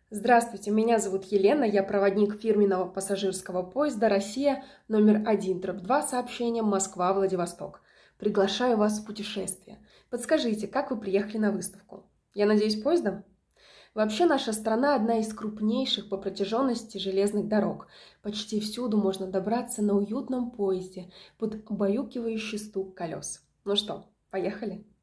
Здравствуйте, меня зовут Елена, я проводник фирменного пассажирского поезда «Россия» номер 1/2 сообщением Москва-Владивосток. Приглашаю вас в путешествие. Подскажите, как вы приехали на выставку? Я надеюсь, поездом? Вообще наша страна одна из крупнейших по протяженности железных дорог. Почти всюду можно добраться на уютном поезде под убаюкивающий стук колес. Ну что, поехали?